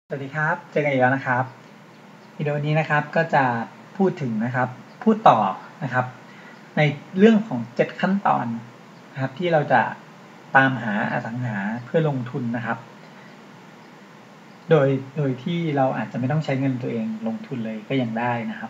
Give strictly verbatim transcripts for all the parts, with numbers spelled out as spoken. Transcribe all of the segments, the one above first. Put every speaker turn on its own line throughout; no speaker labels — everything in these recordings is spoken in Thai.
สวัสดีครับเจอกันอีกแล้วนะครับวิดีโอนี้นะครับก็จะพูดถึงนะครับพูดต่อนะครับในเรื่องของเจ็ดขั้นตอนนะครับที่เราจะตามหาอสังหาเพื่อลงทุนนะครับโดยโดยที่เราอาจจะไม่ต้องใช้เงินตัวเองลงทุนเลยก็ยังได้นะครับ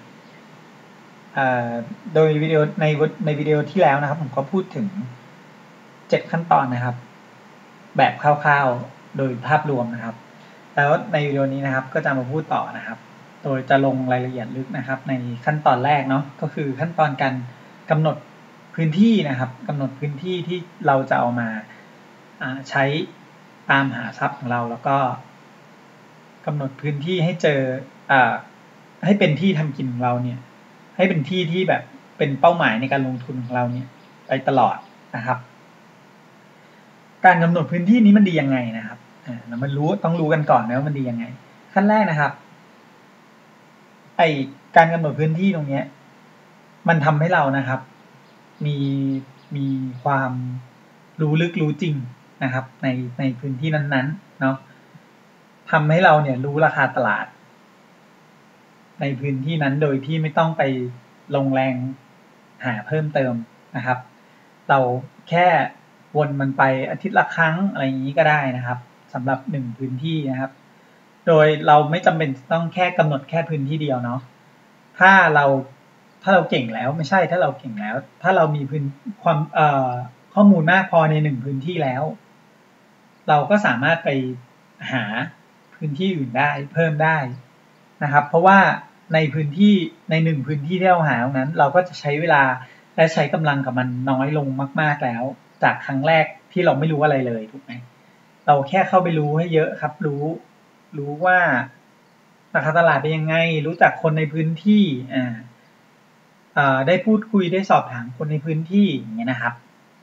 โดยวิดีโอในในวิดีโอที่แล้วนะครับผมก็พูดถึงเจ็ดขั้นตอนนะครับแบบคร่าวๆโดยภาพรวมนะครับแล้วในวิดีโอนี้นะครับก็จะมาพูดต่อนะครับโดยจะลงรายละเอียดลึกนะครับในขั้นตอนแรกเนาะก็คือขั้นตอนการกำหนดพื้นที่นะครับกำหนดพื้นที่ที่เราจะเอามาใช้ตามหาทรัพย์ของเราแล้วก็กำหนดพื้นที่ให้เจอให้เป็นที่ทำกินของเราเนี่ยให้เป็นที่ที่แบบเป็นเป้าหมายในการลงทุนของเราเนี่ยไปตลอดนะครับการกำหนดพื้นที่นี้มันดียังไงนะครับเรามันรู้ต้องรู้กันก่อนนะว่ามันดียังไงขั้นแรกนะครับไอการกำหนดพื้นที่ตรงนี้มันทำให้เรานะครับมีมีความรู้ลึกรู้จริงนะครับในในพื้นที่นั้นๆเนาะทำให้เราเนี่ยรู้ราคาตลาดในพื้นที่นั้นโดยที่ไม่ต้องไปลงแรงหาเพิ่มเติมนะครับเราแค่วนมันไปอาทิตย์ละครั้งอะไรอย่างนี้ก็ได้นะครับสำหรับหนึ่งพื้นที่นะครับโดยเราไม่จำเป็นต้องแค่กำหนดแค่พื้นที่เดียวเนาะถ้าเราถ้าเราเก่งแล้วไม่ใช่ถ้าเราเก่งแล้วถ้าเรามีพื้นความเอ่อข้อมูลมากพอในหนึ่งพื้นที่แล้วเราก็สามารถไปหาพื้นที่อื่นได้เพิ่มได้นะครับเพราะว่าในพื้นที่ในหนึ่งพื้นที่ที่เราหาตรงนั้นเราก็จะใช้เวลาและใช้กำลังกับมันน้อยลงมากๆแล้วจากครั้งแรกที่เราไม่รู้อะไรเลยถูกไหมเราแค่เข้าไปรู้ให้เยอะครับรู้รู้ว่าราคาตลาดเป็นยังไงรู้จักคนในพื้นที่อ่าอ่าได้พูดคุยได้สอบถามคนในพื้นที่อย่างเงี้ยนะครับ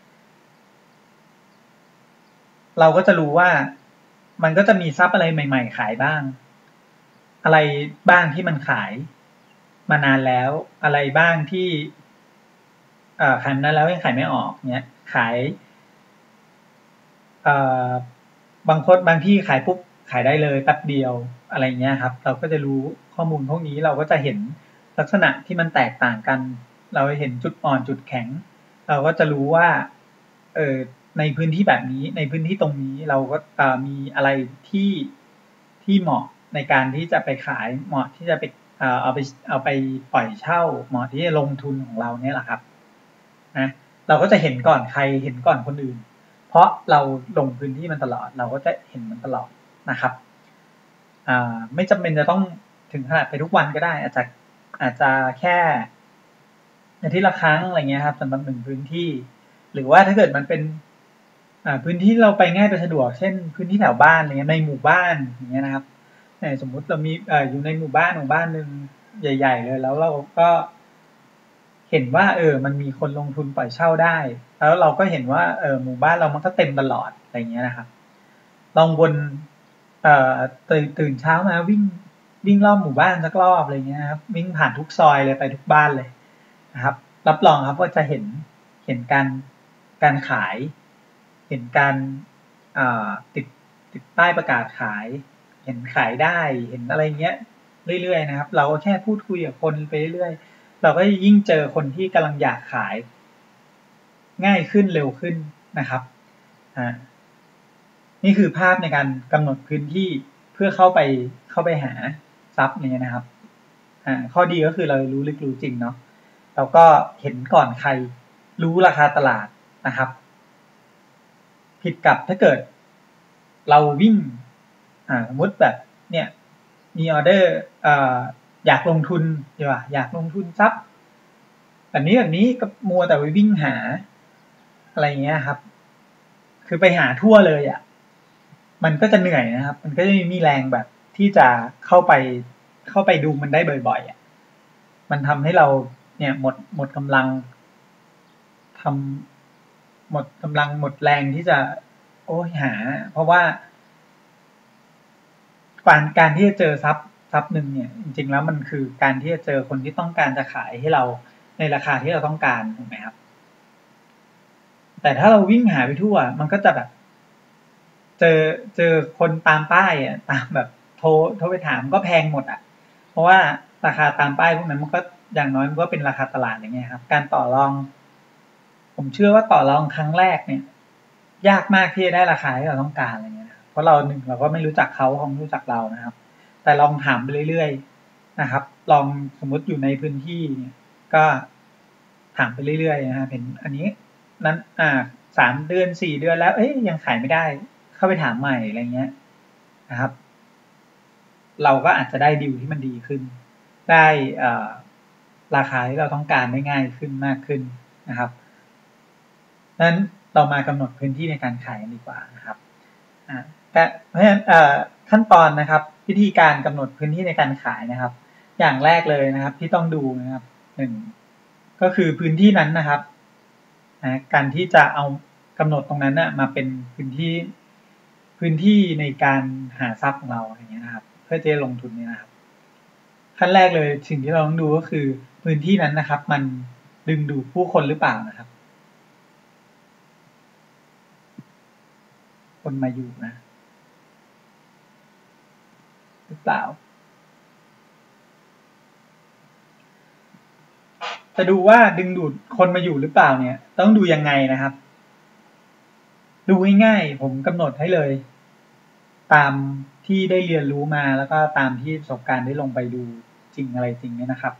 เราก็จะรู้ว่ามันก็จะมีทรัพย์อะไรใหม่ๆขายบ้างอะไรบ้างที่มันขายมานานแล้วอะไรบ้างที่ขายมานานแล้วยังขายไม่ออกเนี้ยขายบางคนบางที่ขายปุ๊บขายได้เลยแป๊บเดียวอะไรเงี้ยครับเราก็จะรู้ข้อมูลพวกนี้เราก็จะเห็นลักษณะที่มันแตกต่างกันเราเห็นจุดอ่อนจุดแข็งเราก็จะรู้ว่าเออในพื้นที่แบบนี้ในพื้นที่ตรงนี้เราก็มีอะไรที่ที่เหมาะในการที่จะไปขายเหมาะที่จะไปเอาไปเอาไปปล่อยเช่าเหมาะที่จะลงทุนของเราเนี่ยแหละครับนะเราก็จะเห็นก่อนใครเห็นก่อนคนอื่นเพราะเราลงพื้นที่มันตลอดเราก็จะเห็นมันตลอดนะครับไม่จำเป็นจะต้องถึงขนาดไปทุกวันก็ได้อาจจะอาจจะแค่อาทิตย์ละครั้งอะไรเงี้ยครับสำหรับหนึ่งพื้นที่หรือว่าถ้าเกิดมันเป็นพื้นที่เราไปง่ายไปสะดวกเช่นพื้นที่แถวบ้านอะไรเงี้ยในหมู่บ้านอย่างเงี้ยนะครับสมมุติเรามีอยู่ในหมู่บ้านหมู่บ้านหนึ่งใหญ่ๆเลยแล้วเราก็เห็นว่าเออมันมีคนลงทุนปล่อยเช่าได้แล้วเราก็เห็นว่าเออหมู่บ้านเรามันก็เต็มตลอดอะไรเงี้ยนะครับลองวนเอ่อตื่นตื่นเช้ามาวิ่งวิ่งรอบหมู่บ้านสักรอบอะไรเงี้ยครับวิ่งผ่านทุกซอยเลยไปทุกบ้านเลยนะครับรับรองครับว่าจะเห็นเห็นการการขายเห็นการติดติดป้ายประกาศขายเห็นขายได้เห็นอะไรเงี้ยเรื่อยๆนะครับเราแค่พูดคุยกับคนไปเรื่อยๆเราก็ยิ่งเจอคนที่กำลังอยากขายง่ายขึ้นเร็วขึ้นนะครับอ่านี่คือภาพในการกำหนดพื้นที่เพื่อเข้าไปเข้าไปหาทรัพย์นี้นะครับอ่าข้อดีก็คือเรารู้ลึกรู้จริงเนาะเราก็เห็นก่อนใครรู้ราคาตลาดนะครับผิดกับถ้าเกิดเราวิ่งอ่าสมมติแบบเนี่ยมีออเดอร์อ่าอยากลงทุนดีกว่าอยากลงทุนทรัพย์แบบนี้แบบนี้ก็มัวแต่ไปวิ่งหาอะไรเงี้ยครับคือไปหาทั่วเลยอ่ะมันก็จะเหนื่อยนะครับมันก็จะไม่มีแรงแบบที่จะเข้าไปเข้าไปดูมันได้บ่อยๆอ่ะมันทำให้เราเนี่ยหมดหมดกำลังทำหมดกำลังหมดแรงที่จะโอ้ยหาเพราะว่าการการที่จะเจอทรัพย์ทรัพย์หนึ่งเนี่ยจริงๆแล้วมันคือการที่จะเจอคนที่ต้องการจะขายให้เราในราคาที่เราต้องการถูกไหมครับแต่ถ้าเราวิ่งหาไปทั่วมันก็จะแบบเจอเจอคนตามป้ายอ่ะตามแบบโทรโทรไปถามก็แพงหมดอ่ะเพราะว่าราคาตามป้ายพวกนั้นมันก็อย่างน้อยมันก็เป็นราคาตลาดอย่างเงี้ยครับการต่อรองผมเชื่อว่าต่อรองครั้งแรกเนี่ยยากมากที่จะได้ราคาที่เราต้องการอะไรเงี้ยนะเพราะเราหนึ่งเราก็ไม่รู้จักเขาเขาไม่รู้จักเรานะครับแต่ลองถามไปเรื่อยๆนะครับลองสมมติอยู่ในพื้นที่เนี่ยก็ถามไปเรื่อยๆนะครับเห็นอันนี้นั้นอ่าสามเดือนสี่เดือนแล้วเอ้ยยังขายไม่ได้เข้าไปถามใหม่อะไรเงี้ยนะครับเราก็อาจจะได้ดีลที่มันดีขึ้นได้อ่าราคาที่เราต้องการได้ง่ายขึ้นมากขึ้นนะครับนั้นเรามากำหนดพื้นที่ในการขายดีกว่านะครับอ่าแต่เพราะฉะนั้นขั้นตอนนะครับวิธีการกำหนดพื้นที่ในการขายนะครับอย่างแรกเลยนะครับที่ต้องดูนะครับหนึ่งก็คือพื้นที่นั้นนะครับนะการที่จะเอากำหนดตรงนั้นนะมาเป็นพื้นที่พื้นที่ในการหาทรัพย์ของเราอย่างเงี้ยนะครับเพื่อจะลงทุนเนี่ยนะครับขั้นแรกเลยสิ่งที่เราต้องดูก็คือพื้นที่นั้นนะครับมันดึงดูดผู้คนหรือเปล่านะครับคนมาอยู่นะหรือเปล่าจะดูว่าดึงดูดคนมาอยู่หรือเปล่าเนี่ยต้องดูยังไงนะครับดูง่ายๆผมกำหนดให้เลยตามที่ได้เรียนรู้มาแล้วก็ตามที่ประสบการณ์ได้ลงไปดูจริงอะไรจริงเนี่ยนะครับ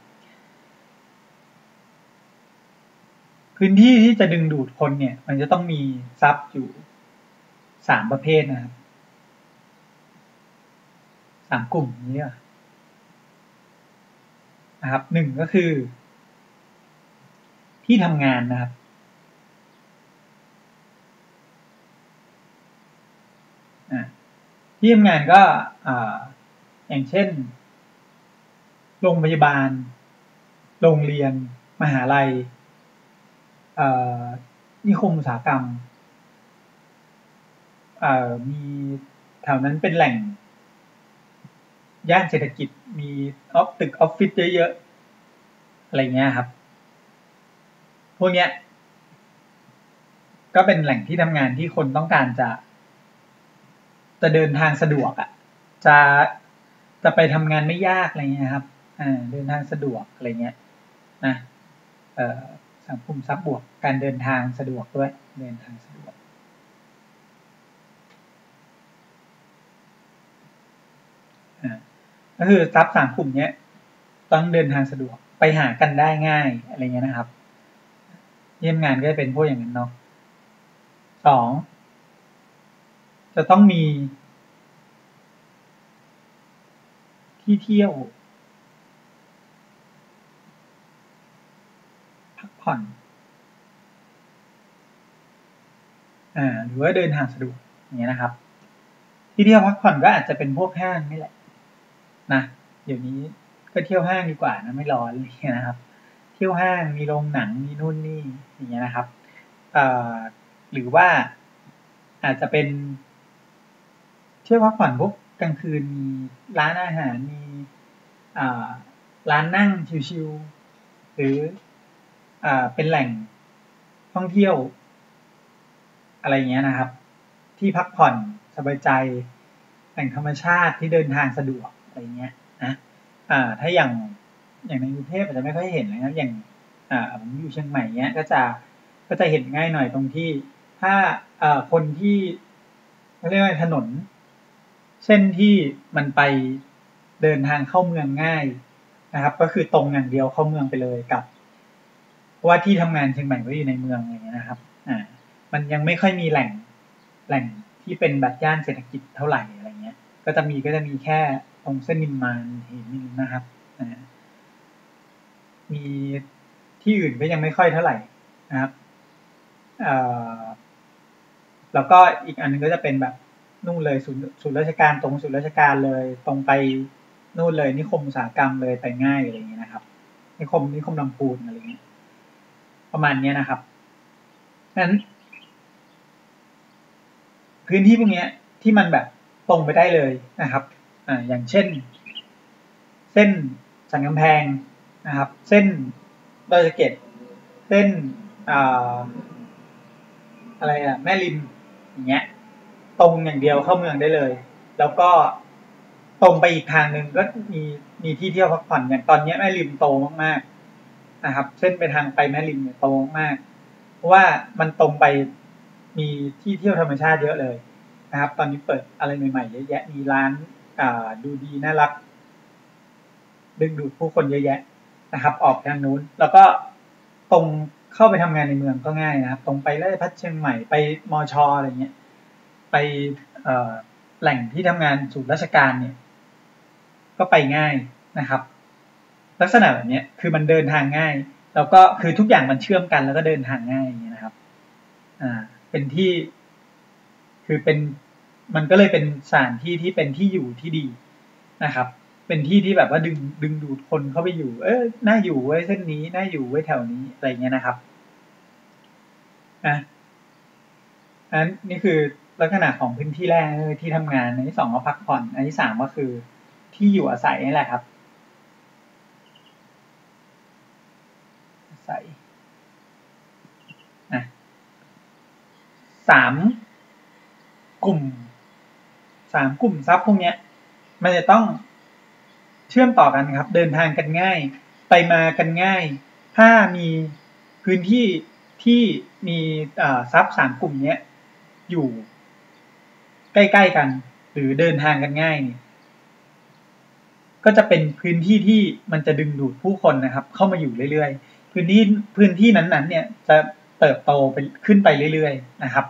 พื้นที่ที่จะดึงดูดคนเนี่ยมันจะต้องมีทรัพย์อยู่สามประเภทนะครับสามกลุ่มนี้นะครับหนึ่งก็คือที่ทำงานนะครับที่ทำงานก็อย่างเช่นโรงพยาบาลโรงเรียนมหาลัยนิคมอุตสาหกรรมมีแถวนั้นเป็นแหล่งย่านเศรษฐกิจมีออฟตึกออฟฟิศเยอะๆอะไรเงี้ยครับพวกเนี้ยก็เป็นแหล่งที่ทำงานที่คนต้องการจะจะเดินทางสะดวกอ่ะจะจะไปทำงานไม่ยากอะไรเงี้ยครับอ่าเดินทางสะดวกอะไรเงี้ยนะเอ่อสังคมทรัพย์บวกการเดินทางสะดวกด้วยเดินทางสะดวกอ่าก็คือทรัพย์สามกลุ่มเนี้ยต้องเดินทางสะดวกไปหากันได้ง่ายอะไรเงี้ยนะครับที่ทำงานก็จะเป็นพวกอย่างนั้นเนาะสองจะต้องมีที่เที่ยวพักผ่อนอ่าหรือว่าเดินทางสะดวกอย่างเงี้ยนะครับที่เที่ยวพักผ่อนก็อาจจะเป็นพวกห้างนี่แหละนะเดี๋ยวนี้ก็เที่ยวห้างดีกว่านะไม่ร้อนเลยนะครับเที่ยวห้างมีโรงหนังมีนู่นนี่อย่างเงี้ยนะครับเอ่อหรือว่าอาจจะเป็นเที่ยวพักผ่อนพวกกลางคืนมีร้านอาหารมีร้านนั่งชิลๆหรือเป็นแหล่งท่องเที่ยวอะไรเงี้ยนะครับที่พักผ่อนสบายใจแหล่งธรรมชาติที่เดินทางสะดวกอะไรเงี้ยนะถ้าอย่างอย่างในกรุงเทพอาจจะไม่ค่อยเห็นนะครับอย่างผมอยู่เชียงใหม่เนี้ยก็จะก็จะเห็นง่ายหน่อยตรงที่ถ้าคนที่เรียกว่าถนนเส้นที่มันไปเดินทางเข้าเมืองง่ายนะครับก็คือตรงอย่างเดียวเข้าเมืองไปเลยกับเพราะว่าที่ทำงานเชียงใหม่ก็อยู่ในเมืองอย่างเงี้ยนะครับอ่ามันยังไม่ค่อยมีแหล่งแหล่งที่เป็นแบบย่านเศรษฐกิจเท่าไหร่อะไรเงี้ยก็จะมีก็จะมีแค่ตรงเส้นนิมมานเหมินนะครับอ่ามีที่อื่นก็ยังไม่ค่อยเท่าไหร่นะครับอ่าแล้วก็อีกอันนึงก็จะเป็นแบบนู่นเลยศูนย์ศูนย์ราชการตรงศูนย์ราชการเลยตรงไปนู่นเลยนิคมอุตสาหกรรมเลยไปง่ายอะไรอย่างเงี้ยนะครับนิคมนิคมลำพูนอะไรเงี้ยประมาณนี้นะครับนั้นพื้นที่พวกนี้ที่มันแบบตรงไปได้เลยนะครับอ่าอย่างเช่นเส้นสันกำแพงนะครับเส้นดอยสะเก็ดเส้นอ่าอะไรอะแม่ริมอย่างเงี้ยตรงอย่างเดียวเข้าเมืองได้เลยแล้วก็ตรงไปอีกทางหนึ่งก็มีมีที่เที่ยวพักผ่อนอย่างตอนนี้แม่ริมโตมากๆนะครับเส้นไปทางไปแม่ริมเนี่ยโตมากเพราะว่ามันตรงไปมีที่เที่ยวธรรมชาติเยอะเลยนะครับตอนนี้เปิดอะไรใหม่ๆเยอะแยะมีร้านอ่าดูดีน่ารักดึงดูดผู้คนเยอะแยะนะครับออกทางนู้นแล้วก็ตรงเข้าไปทำงานในเมืองก็ง่ายนะครับตรงไปราชภัฏเชียงใหม่ไปมอชออะไรเงี้ยไปเอ่อแหล่งที่ทำงานศูนย์ราชการเนี่ยก็ไปง่ายนะครับลักษณะแบบนี้คือมันเดินทางง่ายแล้วก็คือทุกอย่างมันเชื่อมกันแล้วก็เดินทางง่ายอย่างเงี้ยนะครับอ่าเป็นที่คือเป็นมันก็เลยเป็นสถานที่ที่เป็นที่อยู่ที่ดีนะครับเป็นที่ที่แบบว่าดึงดึงดูดคนเข้าไปอยู่เออน่าอยู่ไว้เส้นนี้น่าอยู่ไว้แถวนี้อะไรเงี้ยนะครับอ่ะอันนี่คือลักษณะของพื้นที่แรกที่ทำงานอันที่สองก็พักผ่อนอันที่สามก็คือที่อยู่อาศัยนี่แหละครับอาศัยอ่ะสามกลุ่มสามกลุ่มทรัพย์พวกนี้มันจะต้องเชื่อมต่อกันครับเดินทางกันง่ายไปมากันง่ายถ้ามีพื้นที่ที่มีทรัพย์สามกลุ่มนี้อยู่ใกล้ๆกันหรือเดินทางกันง่ายนี่ก็จะเป็นพื้นที่ที่มันจะดึงดูดผู้คนนะครับเข้ามาอยู่เรื่อยๆพื้นที่พื้นที่นั้นๆเนี่ยจะเติบโตไปขึ้นไปเรื่อยๆนะครับ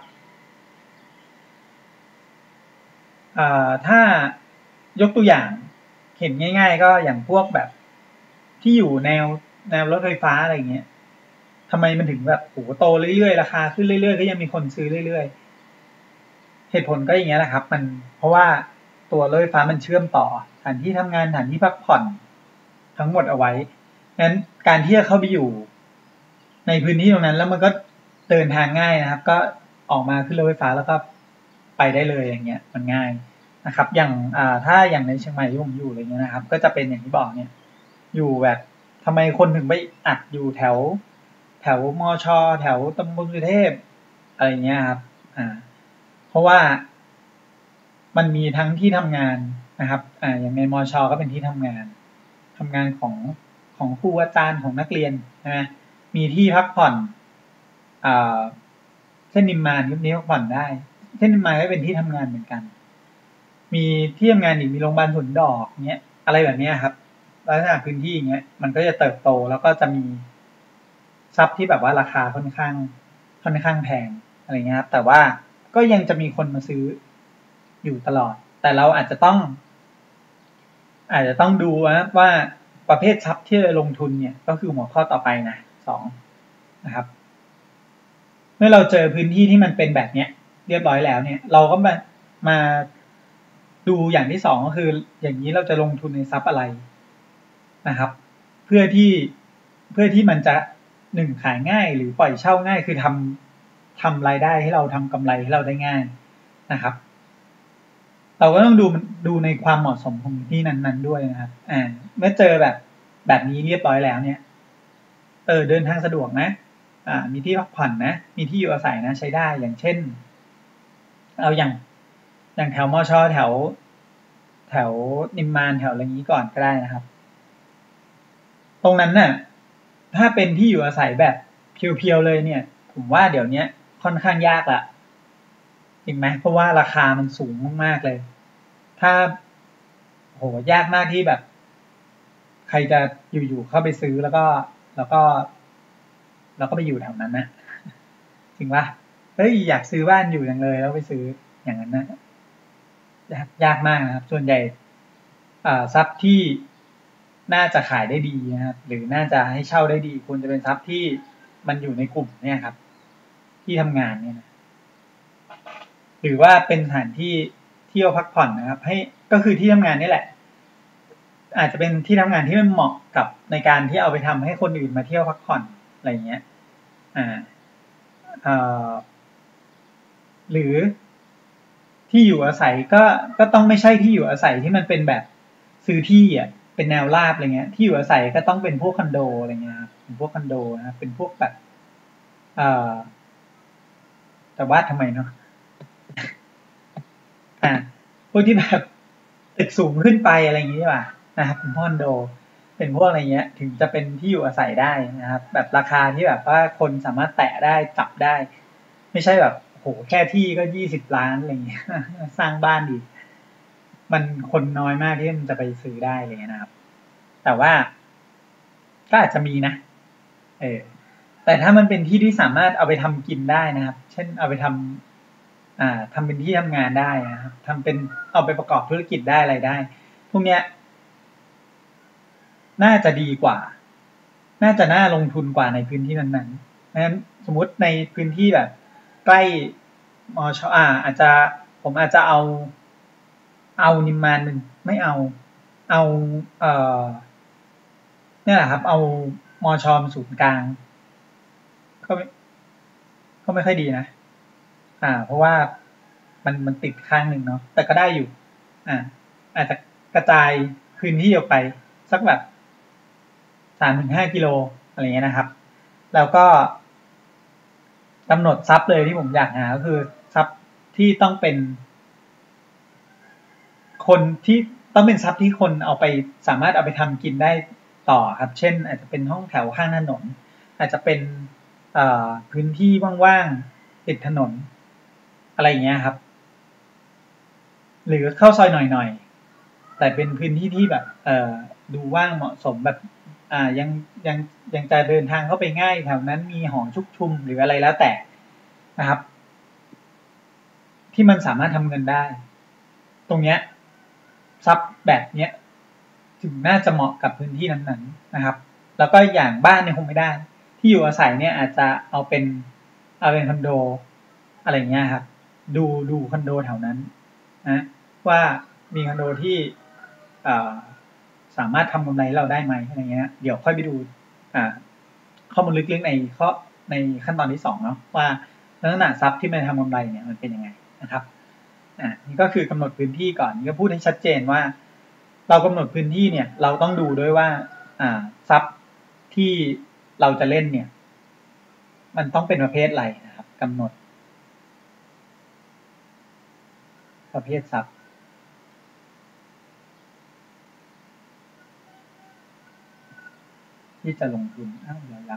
ถ้ายกตัวอย่างเห็นง่ายๆก็อย่างพวกแบบที่อยู่แนวแนวรถไฟฟ้าอะไรเงี้ยทำไมมันถึงแบบโหโตเรื่อยๆราคาขึ้นเรื่อยๆก็ยังมีคนซื้อเรื่อยๆเหตุผลก็อย่างเงี้ยแหละครับมันเพราะว่าตัวรถไฟฟ้ามันเชื่อมต่อสถานที่ทำงานสถานที่พักผ่อนทั้งหมดเอาไว้งั้นการที่จะเข้าไปอยู่ในพื้นที่ตรงนั้นแล้วมันก็เดินทางง่ายนะครับก็ออกมาขึ้นรถไฟฟ้าแล้วก็ไปได้เลยอย่างเงี้ยมันง่ายนะครับอย่างอ่าถ้าอย่างในเชียงใหม่ที่ผมอยู่อะไรเงี้ยนะครับก็จะเป็นอย่างที่บอกเนี่ยอยู่แบบทำไมคนถึงไปอัดอยู่แถวแถวมอชอแถวตำบลสุเทพอะไรเงี้ยครับอ่าเพราะว่ามันมีทั้งที่ทำงานนะครับอ่าอย่างในมอชอก็เป็นที่ทำงานทำงานของของครูอาจารย์ของนักเรียนนะมีที่พักผ่อนอ่าเส้นนิมมานยุคนี้พักผ่อนได้เส้นนิมมานก็เป็นที่ทำงานเหมือนกันมีที่ทำงานอีกมีโรงพยาบาลสวนดอกเงี้ยอะไรแบบนี้ครับลักษณะพื้นที่อย่างเงี้ยมันก็จะเติบโตแล้วก็จะมีทรัพย์ที่แบบว่าราคาค่อนข้างค่อนข้างแพงอะไรเงี้ยครับแต่ว่าก็ยังจะมีคนมาซื้ออยู่ตลอดแต่เราอาจจะต้องอาจจะต้องดูนะว่าประเภททรัพย์ที่จะลงทุนเนี่ยก็คือหัวข้อต่อไปนะสองนะครับเมื่อเราเจอพื้นที่ที่มันเป็นแบบเนี้ยเรียบร้อยแล้วเนี่ยเราก็มามาดูอย่างที่สองก็คืออย่างนี้เราจะลงทุนในทรัพย์อะไรนะครับเพื่อที่เพื่อที่มันจะหนึ่งขายง่ายหรือปล่อยเช่าง่ายคือทำทำรายได้ให้เราทำกำไรให้เราได้ง่ายนะครับเราก็ต้องดูดูในความเหมาะสมของที่นั้นๆด้วยนะครับอ่าเมื่อเจอแบบแบบนี้เรียบร้อยแล้วเนี่ยเออเดินทางสะดวกนะอ่ามีที่พักผ่อนนะมีที่อยู่อาศัยนะใช้ได้อย่างเช่นเอาอย่างอย่างแถวมอชอแถวแถวนิมมานแถวอะไรนี้ก่อนก็ได้นะครับตรงนั้นน่ะถ้าเป็นที่อยู่อาศัยแบบเพียวๆเลยเนี่ยผมว่าเดี๋ยวนี้ค่อนข้างยากละจริงไหมเพราะว่าราคามันสูงมากๆเลยถ้าโหยากมากที่แบบใครจะอยู่ๆเข้าไปซื้อแล้วก็แล้วก็แล้วก็ไปอยู่แถวนั้นนะจริงปะเฮ้ยอยากซื้อบ้านอยู่จังเลยแล้วไปซื้ออย่างนั้นนะยากยากมากนะครับส่วนใหญ่อ่าทรัพย์ที่น่าจะขายได้ดีนะครับหรือน่าจะให้เช่าได้ดีควรจะเป็นทรัพย์ที่มันอยู่ในกลุ่มเนี่ยครับที่ทำงานเนี่ยนะหรือว่าเป็นสถานที่เที่ยวพักผ่อนนะครับให้ก็คือที่ทำงานนี่แหละอาจจะเป็นที่ทำงานที่มันเหมาะกับในการที่เอาไปทำให้คนอื่นมาเที่ยวพักผ่อนอะไรเงี้ยอ่าเอ่อหรือที่อยู่อาศัยก็ก็ต้องไม่ใช่ที่อยู่อาศัยที่มันเป็นแบบซื้อที่อ่ะเป็นแนวราบอะไรเงี้ยที่อยู่อาศัยก็ต้องเป็นพวกคอนโดอะไรเงี้ยครับเป็นพวกคอนโดนะครับเป็นพวกแบบเอ่อแต่ว่าทำไมเนาะอ่าพวกที่แบบตึกสูงขึ้นไปอะไรอย่างนี้ดีกว่านะครับเป็นคอนโดเป็นพวกอะไรเงี้ยถึงจะเป็นที่อยู่อาศัยได้นะครับแบบราคาที่แบบว่าคนสามารถแตะได้จับได้ไม่ใช่แบบโหแค่ที่ก็ยี่สิบล้านอะไรเงี้ยสร้างบ้านดีมันคนน้อยมากที่มันจะไปซื้อได้เลยนะครับแต่ว่าก็อาจจะมีนะเออแต่ถ้ามันเป็นที่ที่สามารถเอาไปทำกินได้นะครับเช่นเอาไปทำอ่าทำเป็นที่ทำงานได้นะครับทำเป็นเอาไปประกอบธุรกิจได้อะไรได้พวกเนี้ยน่าจะดีกว่าน่าจะน่าลงทุนกว่าในพื้นที่นั้นๆงั้นสมมุติในพื้นที่แบบใกล้มอชอ่าอาจจะผมอาจจะเอาเอานิมมานหนึ่งไม่เอาเอาเอ่อเนี่ยแหละครับเอามอชอมศูนย์กลางก็ไม่ก็ไม่ค่อยดีนะอ่าเพราะว่ามันมันติดข้างหนึ่งเนาะแต่ก็ได้อยู่อ่าอาจจะกระจายพื้นที่ออกไปสักแบบสามถึงห้ากิโลอะไรเงี้ยนะครับแล้วก็กำหนดซับเลยที่ผมอยากหาก็คือซับที่ต้องเป็นคนที่ต้องเป็นซับที่คนเอาไปสามารถเอาไปทำกินได้ต่อครับเช่นอาจจะเป็นห้องแถวข้างถนนอาจจะเป็นพื้นที่ว่างๆติดถนนอะไรอย่างเงี้ยครับหรือเข้าซอยหน่อยๆแต่เป็นพื้นที่ที่แบบเอ่อดูว่างเหมาะสมแบบอ่ายังยังยังจะเดินทางเข้าไปง่ายแถวนั้นมีหอชุกชุมหรืออะไรแล้วแต่นะครับที่มันสามารถทำเงินได้ตรงเนี้ยซับแบบเนี้ยถึงน่าจะเหมาะกับพื้นที่นั้นๆนะครับแล้วก็อย่างบ้านเนี่ยคงไม่ได้ที่อยู่อาศัยเนี่ยอาจจะเอาเป็นเอาเป็นคอนโดอะไรเงี้ยครับดูดูคอนโดแถวนั้นนะว่ามีคอนโดที่สามารถทำกำไรเราได้ไหมอะไรเงี้ยเดี๋ยวค่อยไปดูข้อมูลลึกๆในข้อในขั้นตอนที่สองเนาะว่าลักษณะทรัพย์ที่มันทำกำไรเนี่ยมันเป็นยังไงนะครับอ่านี่ก็คือกำหนดพื้นที่ก่อนนี่ก็พูดให้ชัดเจนว่าเรากำหนดพื้นที่เนี่ยเราต้องดูด้วยว่าอ่าทรัพย์ที่เราจะเล่นเนี่ยมันต้องเป็นประเภทอะไรนะครับกำหนดประเภททรัพย์ที่จะลงทุนอ้าวเดี๋ยวยัก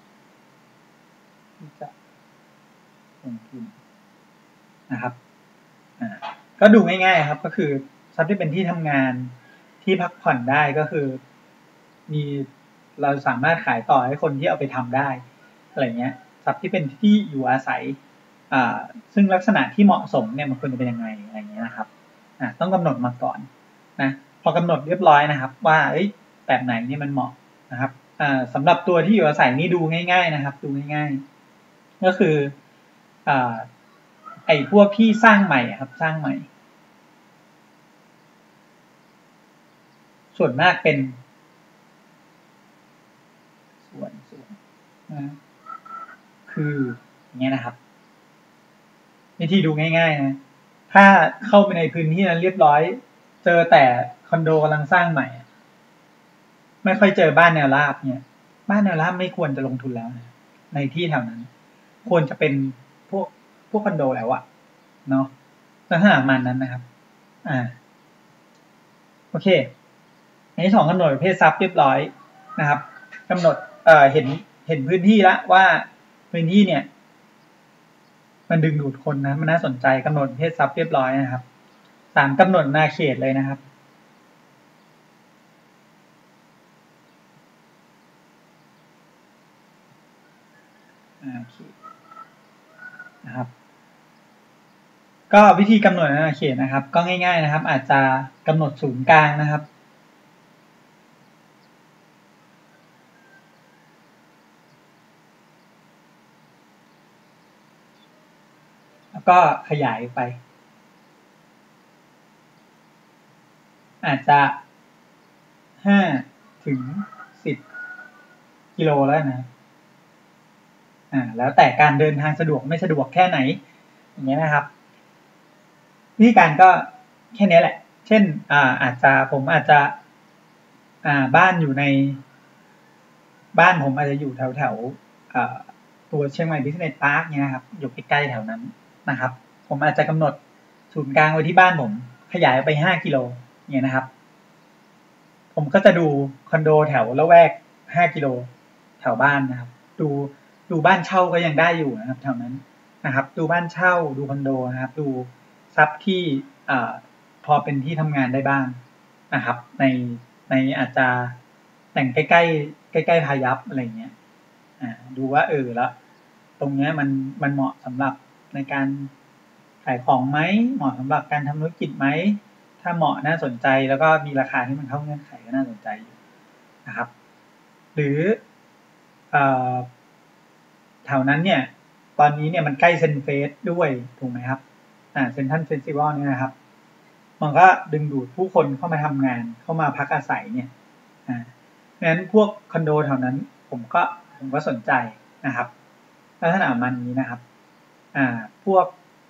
ที่จะลงทุนนะครับอ่าก็ดูง่ายๆครับก็คือทรัพย์ที่เป็นที่ทำงานที่พักผ่อนได้ก็คือมีเราสามารถขายต่อให้คนที่เอาไปทำได้อะไรเงี้ยทรัพย์ที่เป็นที่อยู่อาศัยอ่าซึ่งลักษณะที่เหมาะสมเนี่ยมันควรจะเป็นยังไงอะไรเงี้ยนะครับอ่าต้องกำหนดมาก่อนนะพอกำหนดเรียบร้อยนะครับว่าเอ้ยแบบไหนนี่มันเหมาะนะครับอ่าสำหรับตัวที่อยู่อาศัยนี่ดูง่ายๆนะครับดูง่ายๆก็คืออ่าไอ้พวกที่สร้างใหม่ครับสร้างใหม่ส่วนมากเป็นส่วนส่วนนะคืออย่างเงี้ยนะครับวิธีดูง่ายๆนะถ้าเข้าไปในพื้นที่นั้นเรียบร้อยเจอแต่คอนโดกำลังสร้างใหม่ไม่ค่อยเจอบ้านแนวราบเนี่ยบ้านแนวราบไม่ควรจะลงทุนแล้วนะในที่แถวนั้นควรจะเป็นพวกพวกคอนโดแล้วอะเนาะลักษณะมันนั้นนะครับอ่าโอเคในที่สองกำหนดประเภททรัพย์เรียบร้อยนะครับกำหนดเอ่อเห็นเห็นพื้นที่ละว่าพื้นที่เนี่ยมันดึงดูดคนนะมันน่าสนใจกำหนดประเภททรัพย์เรียบร้อยนะครับสามกำหนดนาเขตเลยนะครับนาเขตนะครับก็วิธีกำหนดอาณาเขตนะครับก็ง่ายๆนะครับอาจจะกำหนดศูนย์กลางนะครับแล้วก็ขยายไปอาจจะห้าถึงสิบกิโลแล้วนะอ่าแล้วแต่การเดินทางสะดวกไม่สะดวกแค่ไหนอย่างเงี้ยนะครับวิธีการก็แค่นี้แหละเช่นอ่าอาจจะผมอาจจะอ่าบ้านอยู่ในบ้านผมอาจจะอยู่แถวแถวตัวเชียงใหม่บิสเนสพาร์คเนี่ยนะครับอยู่ใกล้ๆแถวนั้นนะครับผมอาจจะกำหนดศูนย์กลางไว้ที่บ้านผมขยายไปห้ากิโลเนี่ยนะครับผมก็จะดูคอนโดแถวละแวกห้ากิโลแถวบ้านนะครับดูดูบ้านเช่าก็ยังได้อยู่นะครับแถวนั้นนะครับดูบ้านเช่าดูคอนโดนะครับดูทรัพย์ที่อ่าพอเป็นที่ทำงานได้บ้างนะครับในในอาจจะแต่งใกล้ใกล้ใกล้ใกล้พายัพอะไรเงี้ยอ่าดูว่าเออแล้วตรงเนี้ยมันมันเหมาะสำหรับในการขายของไหมเหมาะสำหรับการทำธุรกิจไหมถ้าเหมาะน่าสนใจแล้วก็มีราคาที่มันเข้าเงื่อนไขก็น่าสนใจอยู่นะครับหรือเอ่อแถวนั้นเนี่ยตอนนี้เนี่ยมันใกล้เซนเฟสด้วยถูกไหมครับอ่าเซนทรัลเฟสติวัลเนี่ยนะครับมันก็ดึงดูดผู้คนเข้ามาทำงานเข้ามาพักอาศัยเนี่ยอ่าเพราะฉะนั้นพวกคอนโดแถวนั้นผมก็ผมก็สนใจนะครับลักษณะมันนี้นะครับอ่าพวก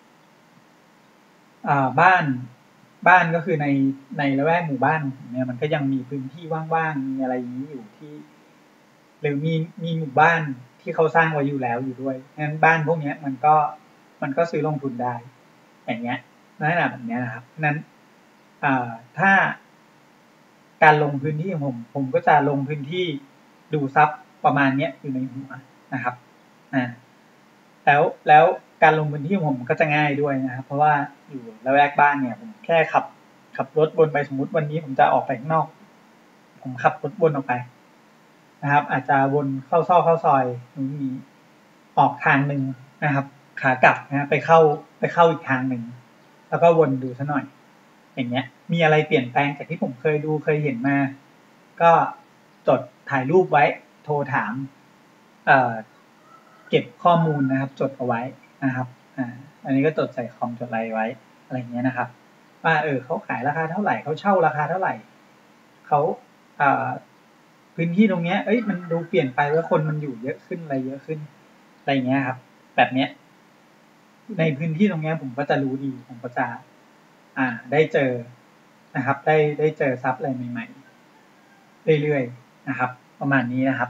อ่าบ้านบ้านก็คือในในละแวกหมู่บ้านเนี่ยมันก็ยังมีพื้นที่ว่างๆมีอะไรอย่างนี้อยู่ที่หรือมีมีหมู่บ้านที่เขาสร้างไว้อยู่แล้วอยู่ด้วยงั้นบ้านพวกนี้มันก็มันก็ซื้อลงทุนได้อย่างเงี้ยลักษณะแบบนี้นะครับเพราะนั้นอ่าถ้าการลงพื้นที่ของผมผมก็จะลงพื้นที่ดูซับประมาณนี้อยู่ในหัวนะครับอ่าแล้วแล้วการลงพื้นที่ของผมก็จะง่ายด้วยนะครับเพราะว่าอยู่ละแวกบ้านเนี่ยผมแค่ขับขับรถวนไปสมมุติวันนี้ผมจะออกไปข้างนอกผมขับรถวนออกไปนะครับอาจจะวนเข้าซอกเข้าซอยนู้นนี้ออกทางหนึ่งนะครับขากลับนะไปเข้าไปเข้าอีกทางหนึ่งแล้วก็วนดูซะหน่อยอย่างเงี้ยมีอะไรเปลี่ยนแปลงจากที่ผมเคยดูเคยเห็นมาก็จดถ่ายรูปไว้โทรถามเอ่อเก็บข้อมูลนะครับจดเอาไว้นะครับอ่าอันนี้ก็จดใส่คอมจดอะไรไว้อะไรเงี้ยนะครับว่าเออเขาขายราคาเท่าไหร่เขาเช่าราคาเท่าไหร่เขาอ่าพื้นที่ตรงเนี้ยเอ้ยมันดูเปลี่ยนไปว่าคนมันอยู่เยอะขึ้นอะไรเยอะขึ้นอะไรเงี้ยครับแบบเนี้ยในพื้นที่ตรงเนี้ยผมก็จะรู้ดีผมก็จะอ่าได้เจอนะครับได้ได้เจอซับอะไรใหม่ๆเรื่อยๆนะครับประมาณนี้นะครับ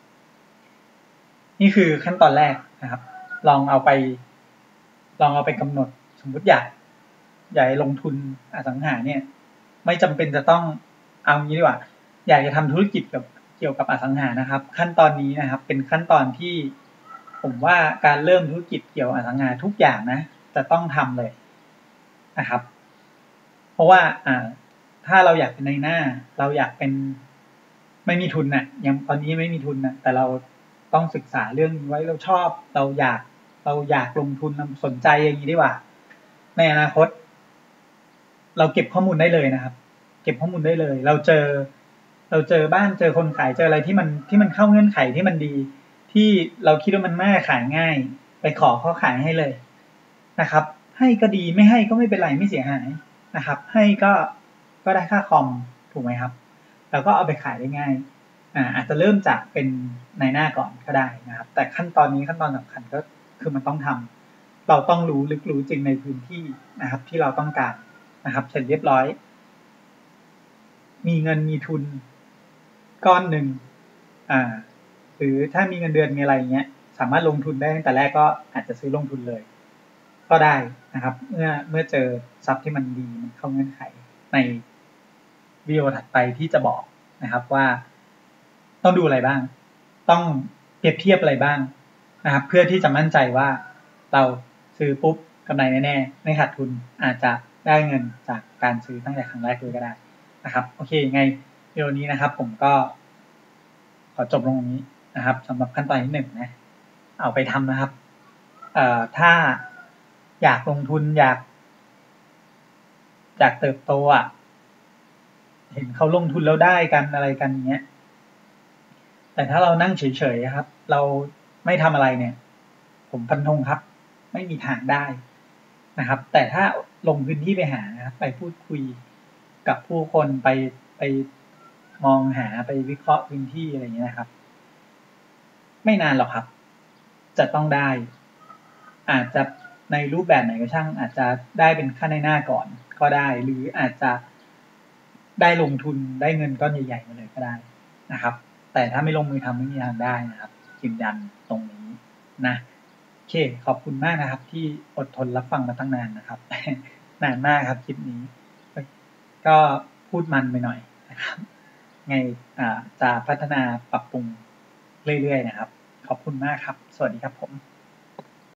นี่คือขั้นตอนแรกนะครับลองเอาไปลองเอาไปกำหนดสมมติอยากอยากลงทุนอสังหาเนี่ยไม่จำเป็นจะต้องเอางี้ดีกว่าอยากจะทำธุรกิจกับเกี่ยวกับอสังหานะครับขั้นตอนนี้นะครับเป็นขั้นตอนที่ผมว่าการเริ่มธุรกิจเกี่ยวกับอสังหาทุกอย่างนะจะต้องทำเลยนะครับเพราะว่าอ่าถ้าเราอยากเป็นในหน้าเราอยากเป็นไม่มีทุนน่ะยังตอนนี้ไม่มีทุนน่ะแต่เราต้องศึกษาเรื่องนี้ไว้เราชอบเราอยากเราอยากลงทุนสนใจอย่างนี้ดีกว่าในอนาคตเราเก็บข้อมูลได้เลยนะครับเก็บข้อมูลได้เลยเราเจอเราเจอบ้านเจอคนขายเจออะไรที่มันที่มันเข้าเงื่อนไขที่มันดีที่เราคิดว่ามันน่าขายง่ายไปขอเขาขายให้เลยนะครับให้ก็ดีไม่ให้ก็ไม่เป็นไรไม่เสียหายนะครับให้ก็ก็ได้ค่าคอมถูกไหมครับเราก็เอาไปขายได้ง่ายอ่าอาจจะเริ่มจากเป็นในหน้าก่อนก็ได้นะครับแต่ขั้นตอนนี้ขั้นตอนสำคัญก็คือมันต้องทำเราต้องรู้ลึกรู้จริงในพื้นที่นะครับที่เราต้องการนะครับเสร็จเรียบร้อยมีเงินมีทุนก้อนหนึ่งอ่าหรือถ้ามีเงินเดือนมีอะไรเงี้ยสามารถลงทุนได้ตั้งแต่แรกก็อาจจะซื้อลงทุนเลยก็ได้นะครับเมื่อเมื่อเจอทรัพย์ที่มันดีมันเข้าเงื่อนไขในวิดีโอถัดไปที่จะบอกนะครับว่าต้องดูอะไรบ้างต้องเปรียบเทียบอะไรบ้างนะครับเพื่อที่จะมั่นใจว่าเราซื้อปุ๊บกำไรแน่ๆไม่ขาดทุนอาจจะได้เงินจากการซื้อตั้งแต่ครั้งแรกเลยก็ได้นะครับโอเคไงวิดีโอนี้นะครับผมก็ขอจบลงตรงนี้นะครับสำหรับขั้นตอนที่หนึ่งนะเอาไปทำนะครับเอ่อถ้าอยากลงทุนอยากอยากเติบโตอ่ะเห็นเขาลงทุนแล้วได้กันอะไรกันเงี้ยแต่ถ้าเรานั่งเฉยๆครับเราไม่ทำอะไรเนี่ยผมฟันธงครับไม่มีทางได้นะครับแต่ถ้าลงพื้นที่ไปหานะครับไปพูดคุยกับผู้คนไปไปมองหาไปวิเคราะห์พื้นที่อะไรอย่างเงี้ยนะครับไม่นานหรอกครับจะต้องได้อาจจะในรูปแบบไหนก็ช่างอาจจะได้เป็นค่าในหน้าก่อนก็ได้หรืออาจจะได้ลงทุนได้เงินก้อนใหญ่ๆมาเลยก็ได้นะครับแต่ถ้าไม่ลงมือทำไม่มีทางได้นะครับยืนยันตรงนี้นะโอเคขอบคุณมากนะครับที่อดทนรับฟังมาตั้งนานนะครับ นานมากครับคลิปนี้ก็พูดมันไปหน่อยนะครับไงจะพัฒนาปรับปรุงเรื่อยๆนะครับขอบคุณมากครับสวัสดีครับผม